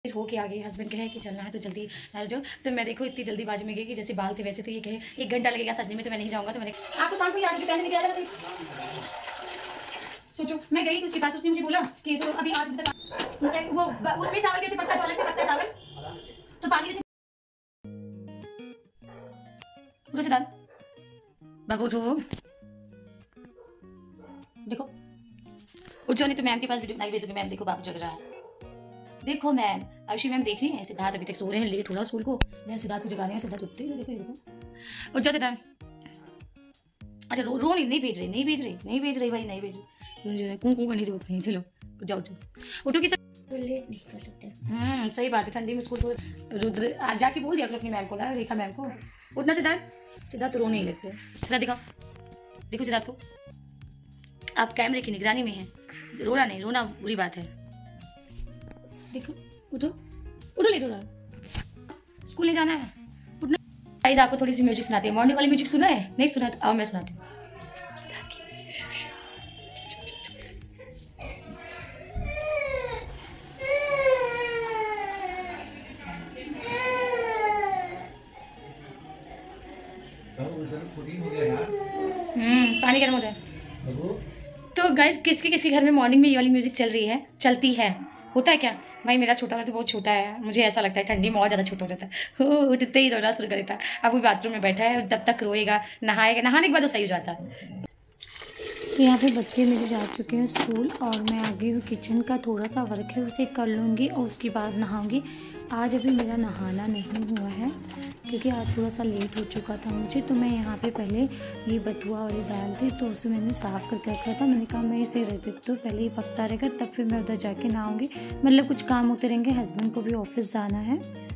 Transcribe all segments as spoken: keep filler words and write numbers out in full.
फिर हो के आ गई। हस्बैंड कहे कि चलना है तो जल्दी आ जाओ। तो मैं देखो इतनी जल्दीबाजी में गई कि जैसे बाल थे वैसे थे। ये कहे एक घंटा लगेगा सजने में तो मैं नहीं जाऊँगा। तो मैंने आपको शाम को ही आगे पहले निकला था। सोचो मैं गई तो उसके पास उसने मुझे बोला कि तो अभी आठ बजे तक वो उसमें चावल कैसे पकता चावल से पकता चावल तो पानी से उठो सिद्धार्थ बाबू उठो देखो उठ जाओ नहीं तो मैम के पास वीडियो बनाई भेज दूंगी। मैम देखो बाबू जग रहा है। देखो मैम आयुषी मैम देख रही हैं। सिद्धार्थ अभी तक सो रहे हैं, लेट हो रहा स्कूल को। मैं सिद्धार्थ को जगाने हैं। सिद्धार्थ उठते हैं। देखो देखो उठ जाओ सिद्धार्थ। अच्छा रो रो नहीं नहीं भेज रही नहीं भेज रही नहीं भेज रही भाई नहीं भेज रही। कूं कूं करनी जरूरत नहीं। चलो उठ जाओ जाओ उठो किस लेट नहीं कर सकते। हम्म सही बात है। ठंडी में स्कूल को रुद्र आज जाके बोल दिया करो अपनी मैम को ना रेखा मैम को। उठना सिद्धार्थ। सिद्धार्थ रो नहीं लगते। सिद्धार्थ दिखाओ देखो सिद्धार्थ को। आप कैमरे की निगरानी में हैं। रोना नहीं रोना बुरी बात है। देखो उठो उठो लेट हो रहा स्कूल नहीं जाना है उठना। गाइस आपको थोड़ी सी म्यूजिक सुनाती है। मॉर्निंग वाली म्यूजिक सुना है नहीं सुना आओ मैं सुनाती हूँ। हम्म पानी गर्म हो रहा है। तो गाइस किसके किसके घर में मॉर्निंग में ये वाली म्यूजिक चल रही है चलती है होता है क्या भाई। मेरा छोटा वाला तो बहुत छोटा है। मुझे ऐसा लगता है ठंडी में और ज़्यादा छोटा हो जाता है। हो उठते ही रोना शुरू कर देता है। अब वो बाथरूम में बैठा है तब तक रोएगा नहाएगा नहाने के बाद वो सही हो जाता है। तो यहाँ पे बच्चे मेरे जा चुके हैं स्कूल और मैं आ गई हूँ किचन का थोड़ा सा वर्क है उसे कर लूँगी और उसके बाद नहाऊँगी। आज अभी मेरा नहाना नहीं हुआ है क्योंकि आज थोड़ा सा लेट हो चुका था मुझे। तो मैं यहाँ पे पहले ये बथुआ वाली दाल थी तो उसे मैंने साफ़ करके रखा था। मैंने कहा मैं इसे रख देती तो पहले ही पकता रहेगा तब फिर मैं उधर जाके नहाऊँगी। मतलब कुछ काम होते रहेंगे। हस्बैंड को भी ऑफिस जाना है।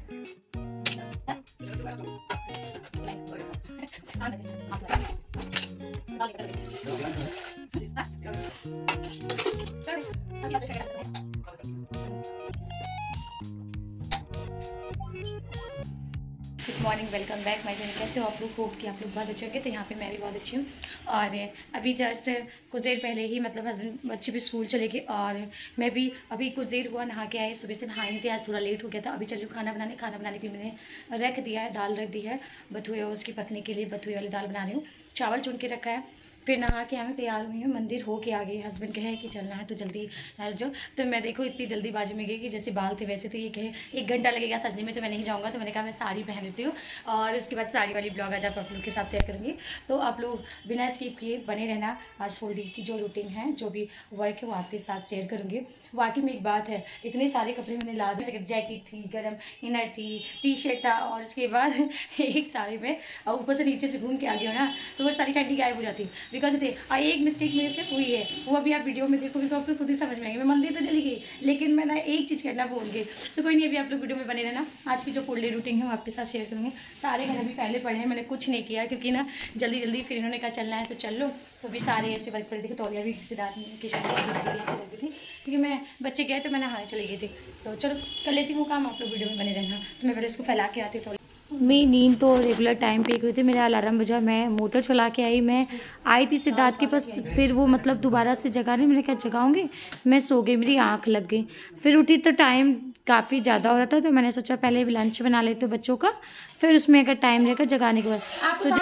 Good morning welcome back my channel. कैसे हो आप लोग? होप कि आप लोग बहुत अच्छे होंगे। तो यहाँ पे मैं भी बहुत अच्छी हूँ। और अभी जस्ट कुछ देर पहले ही मतलब हस्बैंड बच्चे भी स्कूल चले गए और मैं भी अभी कुछ देर हुआ नहा के आए। सुबह से नहाई थी आज थोड़ा लेट हो गया था। अभी चलिए खाना बनाने खाना बनाने के लिए मैंने रख दिया है। दाल रख दी है बथुए और उसकी पकने के लिए बथुए वाली दाल बना रही हूँ। चावल चुन के रखा है। फिर नहा के मैं तैयार हुई हूँ। मंदिर हो के आ गई। हस्बैंड कहे कि चलना है तो जल्दी आ जाओ। तो मैं देखो इतनी जल्दीबाजी में गई कि जैसे बाल थे वैसे थे। ये कहे एक घंटा लगेगा सजने में तो मैं नहीं जाऊँगा। तो मैंने कहा मैं साड़ी पहन लेती हूँ और उसके बाद साड़ी वाली ब्लॉग आज आप लोग के साथ शेयर करूँगी। तो आप लोग बिना स्किप किए बने रहना। आज फुल डे की जो रूटीन है जो भी वर्क है वो आपके साथ शेयर करूँगी। वाकई में एक बात है इतने सारे कपड़े मैंने ला दिए। जैकेट थी गर्म इनर थी टी शर्ट था और उसके बाद एक साड़ी में और ऊपर से नीचे से घूम के आ गया ना तो वो सारी ठंडी गायब हो जाती बिकॉज थे। और एक मिस्टेक मेरे से हुई है वो अभी आप वीडियो में देखोगे तो आपको खुद ही समझ में आएगी। मैं मंदिर तो चली गई लेकिन मैं ना एक चीज़ करना भूल गई। तो कोई नहीं अभी आप लोग वीडियो में बने रहना। आज की जो फुल डे रूटीन है वो आपके साथ शेयर करूँगी। सारे घर अभी पहले पड़े हैं। मैंने कुछ नहीं किया क्योंकि ना जल्दी जल्दी फिर इन्होंने कहा चलना है तो चल लो। तो भी सारे ऐसे वर्क पड़े थे। तौलिया भी सिद्धार्थ की शादी ऐसे लगती थी क्योंकि मैं बच्चे गए तो मैं नहाने चली गई थी। तो चलो कर लेती हूँ काम। आप लोग वीडियो में बने रहना। तो मैं पहले इसको फैला के आती हूँ। मेरी नींद तो रेगुलर टाइम पे हुई थी। मेरा अलार्म बजा मैं मोटर चला के आई। मैं आई थी सिद्धार्थ के पास फिर वो मतलब दोबारा से जगा नहीं। मैंने क्या जगाऊंगी मैं सो गई। मेरी आंख लग गई। फिर उठी तो टाइम काफ़ी ज़्यादा हो रहा था तो मैंने सोचा पहले भी लंच बना लेते बच्चों का फिर उसमें अगर टाइम रहेगा जगाने के बाद तो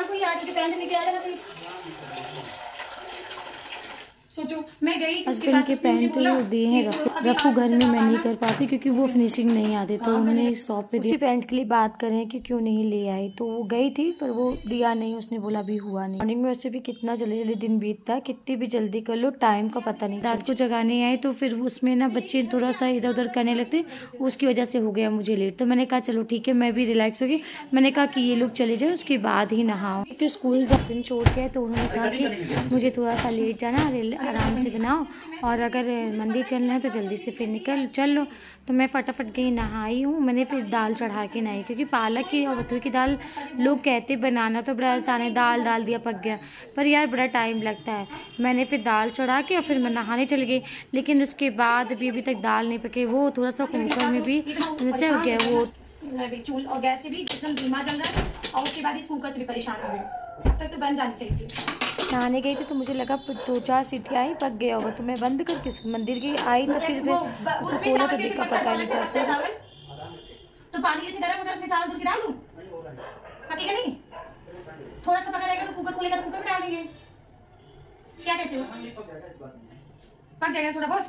सोचो मैं गई हस्बैंड के पहनते ही दिए हैं रफू रफू घर में मैं नहीं कर पाती क्योंकि वो फिनिशिंग नहीं आती। तो उन्होंने इस शॉप पे दिया। पैंट के लिए बात करें कि क्यों नहीं ले आई तो वो गई थी पर वो दिया नहीं। उसने बोला अभी हुआ नहीं। मॉर्निंग में वैसे भी कितना जल्दी जल्दी दिन बीतता है कितनी भी जल्दी कर लो टाइम का पता नहीं। रात को जगाने आए तो फिर उसमें ना बच्चे थोड़ा सा इधर उधर करने लगते उसकी वजह से हो गया मुझे लेट। तो मैंने कहा चलो ठीक है मैं भी रिलैक्स हो गई। मैंने कहा कि ये लोग चले जाए उसके बाद ही नहाओ क्योंकि स्कूल जब दिन छोड़ गए तो उन्होंने कहा कि मुझे थोड़ा सा लेट जाना आराम से बनाओ और अगर मंदिर चलना है तो जल्दी से फिर निकल चल लो। तो मैं फटाफट गई नहाई हूँ। मैंने फिर दाल चढ़ा के नहाई क्योंकि पालक की और बथुए की दाल लोग कहते बनाना तो बड़ा आसान है। दाल डाल दिया पक गया पर यार बड़ा टाइम लगता है। मैंने फिर दाल चढ़ा के और फिर मैं नहाने चली गई लेकिन उसके बाद भी अभी तक दाल नहीं पके। वो थोड़ा सा कुकर में भी जैसे हो गया वो चूल और गैस से भी एकदम धीमा चल रहा है और उसके बाद इस कुकर से भी परेशान हो गई। अब तक तो बन जानी चाहिए थी। नहाने गई थी तो मुझे लगा दो चार सीटी आई पक गया होगा तो मैं बंद करके मंदिर गई। आई तो फिर उसको खोला तो देखा पका नहीं था। फिर पानी ऐसे गर्म हो जाए उसमें चावल दूध डाल दूं, पकेगा नहीं? थोड़ा सा पका रहेगा तो कुकर खोलेगा तो कुकर में डाल देंगे, क्या कहते हो? पक जाएगा थोड़ा बहुत?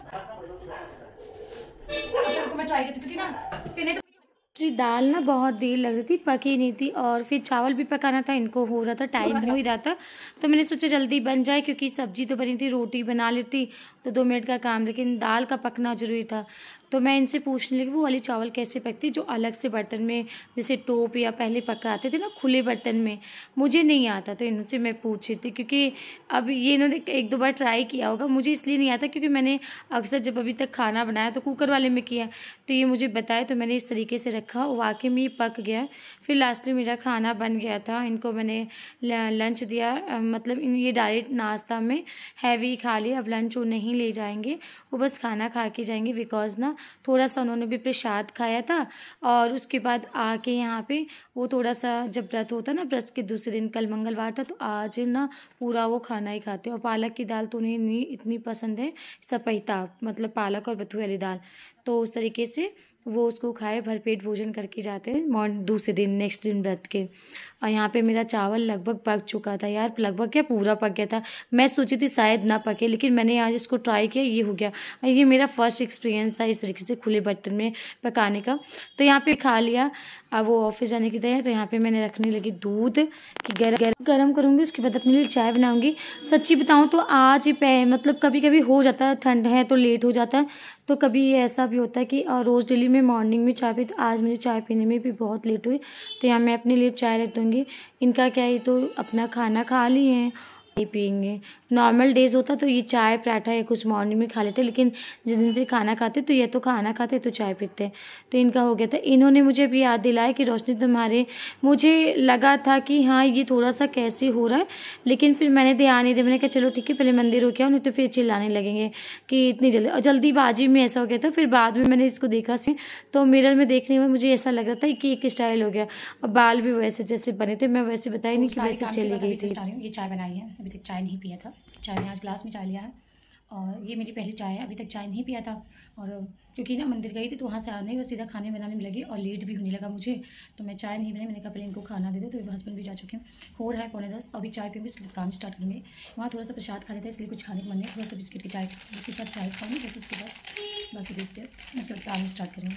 अच्छा रुको मैं ट्राई करती हूँ, क्योंकि ना फिर नहीं तो दाल ना बहुत देर लग रही थी, पकी नहीं थी, और फिर चावल भी पकाना था, इनको हो रहा था, टाइम हो ही रहा था, तो मैंने सोचा जल्दी बन जाए, क्योंकि सब्जी तो बनी थी, रोटी बना लेती तो दो मिनट का काम, लेकिन दाल का पकना जरूरी था। तो मैं इनसे पूछने लगी वो वाली चावल कैसे पकती, जो अलग से बर्तन में जैसे टोप या पहले पकाते थे ना खुले बर्तन में, मुझे नहीं आता, तो इनसे मैं पूछ रही थी, क्योंकि अब ये इन्होंने एक दो बार ट्राई किया होगा, मुझे इसलिए नहीं आता क्योंकि मैंने अक्सर जब अभी तक खाना बनाया तो कुकर वाले में किया, तो ये मुझे बताया, तो मैंने इस तरीके से रखा, वाकई में ये पक गया। फिर लास्ट में मेरा खाना बन गया था, इनको मैंने लंच दिया, मतलब इन ये डायरेक्ट नाश्ता में हैवी खा लिया, अब लंच वो नहीं ले जाएंगे, वो बस खाना खा के जाएंगे, बिकॉज ना थोड़ा सा उन्होंने भी प्रसाद खाया था, और उसके बाद आके यहाँ पे वो थोड़ा सा जब व्रत होता ना, व्रत के दूसरे दिन कल मंगलवार था, तो आज ना पूरा वो खाना ही खाते, और पालक की दाल तो उन्हें नहीं इतनी पसंद है, सपैता मतलब पालक और बथुए वाली दाल, तो उस तरीके से वो उसको खाए, भरपेट भोजन करके जाते हैं मॉर्निंग दूसरे दिन नेक्स्ट दिन व्रत के। और यहाँ पे मेरा चावल लगभग पक चुका था यार, लगभग क्या पूरा पक गया था, मैं सोची थी शायद ना पके, लेकिन मैंने आज इसको ट्राई किया, ये हो गया। ये मेरा फर्स्ट एक्सपीरियंस था इस तरीके से खुले बर्तन में पकाने का। तो यहाँ पे खा लिया, अब वो ऑफिस जाने की तैयारी, तो यहाँ पे मैंने रखने लगी दूध कि गरम गरम करूँगी, उसके बाद अपने लिए चाय बनाऊँगी। सच्ची बताऊँ तो आज ही मतलब कभी कभी हो जाता है, ठंड है तो लेट हो जाता है, तो कभी ऐसा भी होता है कि रोज़ डेली में मॉर्निंग में चाय पीती, आज मुझे चाय पीने में भी बहुत लेट हुई, तो यहाँ मैं अपने लिए चाय रख दूँगी। इनका क्या है, तो अपना खाना खा लिए हैं, नहीं पियेंगे। नॉर्मल डेज होता तो ये चाय पराठा या कुछ मॉर्निंग में खा लेते, लेकिन जिस दिन फिर खाना खाते तो ये तो खाना खाते तो चाय पीते, तो इनका हो गया था। इन्होंने मुझे भी याद दिलाया कि रोशनी तुम्हारे, मुझे लगा था कि हाँ ये थोड़ा सा कैसे हो रहा है, लेकिन फिर मैंने ध्यान नहीं दिया, मैंने कहा चलो ठीक है पहले मंदिर हो के आओ, नहीं तो फिर चिल्लाने लगेंगे कि इतनी जल्दी, और जल्दीबाजी में ऐसा हो गया था। फिर बाद में मैंने इसको देखा से, तो मिरर में देखने में मुझे ऐसा लग रहा था कि एक स्टाइल हो गया, और बाल भी वैसे जैसे बने थे, मैं वैसे बताई नहीं कि वैसे चली गई थी। ये चाय बनाई है, अभी तक चाय नहीं पिया था, चाय में आज ग्लास में चाय लिया है, और ये मेरी पहली चाय है, अभी तक चाय नहीं पिया था। और क्योंकि ना मंदिर गई थी तो वहाँ से आने ही सीधा खाने बनाने में लगी, और लेट भी होने लगा मुझे, तो मैं चाय नहीं बनाई, मैंने कहा पहले इनको खाना दे दो। तो हस्बैंड भी जा चुके हैं, हो रहा है पौने दस, अभी चाय पीऊँगी, उसके बाद काम स्टार्ट करेंगे। वहाँ थोड़ा सा प्रसाद खा लेते हैं, इसलिए कुछ खाने का मन नहीं, थोड़ा सा बिस्किट की चाय, बिस्किट का चाय खाऊँगी, बस उसके बाद बाकी देखते हैं, उसके बाद काम स्टार्ट करेंगे।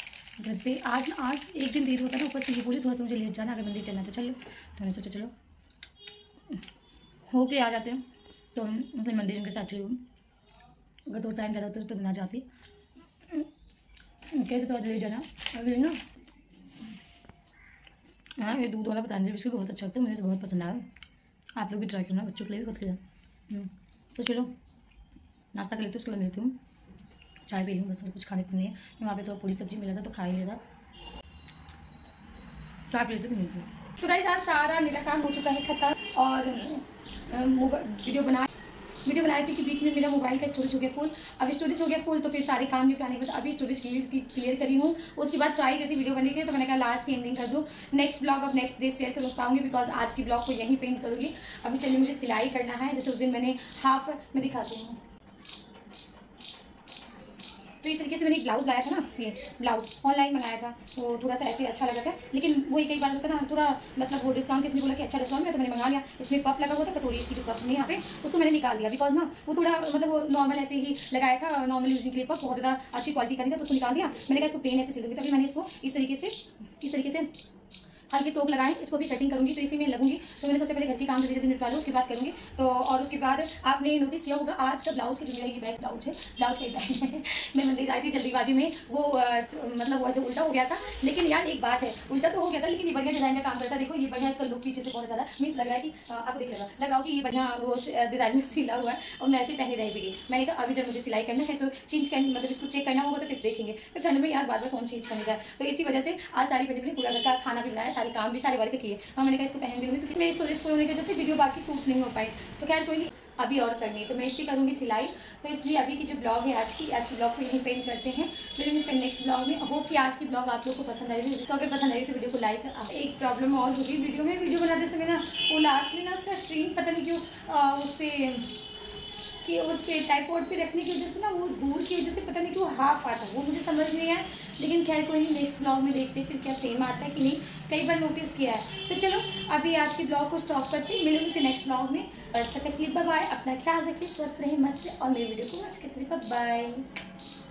घर पे आज ना आज एक दिन देर होता है ना, ऊपर से ये बोली थोड़ा सा मुझे लेट जाना, अगर मंदिर चलना तो चलो, तो मैंने सोचा चलो हो के आ जाते हैं, तो मतलब मंदिर उनके साथ चलूँ, अगर तो टाइम ज़्यादा होता तो ना जाती, कैसे तो ले जाना अभी ना। हाँ ये दूध वाला पतंजलि बिस्किट बहुत अच्छा लगता है, मुझे तो बहुत पसंद आया, आप लोग भी ट्राई करना, बच्चों के लिए भी खुद के। तो चलो नाश्ता कर लेते, उसके बाद मिलती हूँ, चाय पी लूँ, बस और कुछ खाने को नहीं है। वहाँ पे थोड़ा पूरी सब्जी मिला था तो खा ही लिया था, चाय पी लेते तो मिलती हूँ। तो गाइस आज सारा मेरा काम हो चुका है खत्म, और वीडियो बना वीडियो बनाए थे कि बीच में मेरा मोबाइल का स्टोरेज हो गया फुल। अब स्टोरेज हो गया फुल तो फिर सारे काम निपटाने के बाद अभी स्टोरेज क्लियर करी हूँ, उसके बाद ट्राई करती वीडियो बनने के, तो मैंने कहा लास्ट की एंडिंग कर दूँ, नेक्स्ट ब्लॉग अब नेक्स्ट डे शेयर कर पाऊँगी, बिकॉज आज की ब्लॉग को यहीं पेंट करूँगी। अभी चलिए मुझे सिलाई करना है, जैसे उस दिन मैंने हाफ में दिखाती हूँ। तो इस तरीके से मैंने एक ब्लाउज़ लाया था ना, ये ब्लाउज़ ऑनलाइन मंगाया था, तो थोड़ा सा ऐसे अच्छा लगा था, लेकिन वही कई बार होता ना थोड़ा मतलब वो डिस्काउंट किसी ने बोला कि अच्छा डिस्काउंट में, तो मैंने मंगा लिया। इसमें पफ लगा हुआ था, कटोरी इसकी जो पफ नहीं यहाँ पे, उसको मैंने निकाल दिया, बिकॉज ना वो थोड़ा मतलब वो नॉर्मल ऐसे ही लगाया था, नॉर्मल यूजिंग के लिए पफ बहुत ज़्यादा अच्छी क्वालिटी का नहीं था, तो उसको निकाल दिया। मैंने कहा इसको प्लेन ऐसे सिल दूँगी, तो अभी मैंने इसको इस तरीके से इस तरीके से हल्के टोक लगाए, इसको भी सेटिंग करूँगी, तो इसी में लगूंगी। तो मैंने सोचा पहले घर की काम जल्दी जल्दी निपटा लो, उसके बाद करूँगी। तो और उसके बाद आपने नोटिस किया होगा आज का ब्लाउज का जो मेरा ये बैग ब्लाउज है, ब्लाउज का बैग है, मैं मंदिर आई थी जल्दीबाजी में, वो आ, मतलब वो ऐसे उल्टा हो गया था, लेकिन यार एक बात है, उल्टा तो हो गया था लेकिन ये बढ़िया डिजाइन का काम करता है। देखो ये बढ़िया, इसका लुक पीछे से बहुत ज़्यादा मीन्स लग रहा है कि आपको देख लगा लगाओ कि ये बढ़िया वो डिजाइन में सिला हुआ है, और मैं ऐसे पहनी रहेगी। मैंने कहा अभी जब मुझे सिलाई करना है तो चेंज करनी, मतलब इसको चेक करना होगा, तो फिर देखेंगे, फिर ठंड में यार बार बार कौन चेंज करने जाए। तो इसी वजह से आज सारी पहले पूरा घर का खाना भी बनाया, सारे काम भी सारे वर्क किए, और मैंने कहा इसको पहन भी लूँगी, क्योंकि मेरी स्टोरेज फुल होने की वजह से वीडियो बाकी शूट नहीं हो पाई। तो खैर कोई नहीं, अभी और करनी है तो मैं इसी करूँगी सिलाई। तो इसलिए अभी की जो ब्लॉग है आज की आज की ब्लॉग को यहीं पेंट करते हैं, फिर फिर नेक्स्ट ब्लॉग में होप कि आज की ब्लॉग आप लोग को पसंद आएगी। तो अगर पसंद आएगी तो वीडियो को लाइक। एक प्रॉब्लम और होगी वीडियो में, वीडियो बनाते समय ना वो लास्ट में ना उसका स्क्रीन पता नहीं क्यों उस पर कि उस पे ट्राइपॉड पे रखने की वजह से ना वो दूर की वजह से पता नहीं क्यों हाफ आता, वो मुझे समझ नहीं आया। लेकिन खैर कोई नहीं, नेक्स्ट ब्लॉग में देखते फिर क्या सेम आता है कि नहीं, कई बार नोटिस किया है। तो चलो अभी आज के ब्लॉग को स्टॉप करते, मिलूंगी फिर नेक्स्ट ब्लॉग में। और तब तक के लिए बाय बाय, अपना ख्याल रखिए, स्वस्थ रहे, मस्त रहे और मेरी वीडियो को वॉच करते रहिए। Bye bye.